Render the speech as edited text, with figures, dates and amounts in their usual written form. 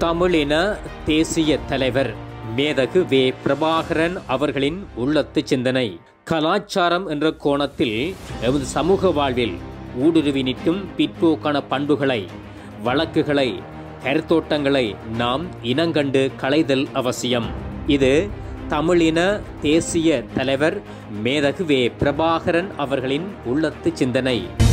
தமிழின தேசிய தலைவர் மேதகு வே. பிரபாகரன் அவர்களின் உள்ளத்து சிந்தனை. கலாச்சாரம் என்ற கோணத்தில் எமது சமூக வாழ்வில் ஊடுருவி நிற்கும் பிற்போக்கான பண்புகளை, வழக்குகளை, கருத்தோட்டங்களை நாம் இனங்கண்டு களைதல் அவசியம். இது தமிழின தேசிய தலைவர் மேதகு வே. பிரபாகரன் அவர்களின் உள்ளத்து சிந்தனை.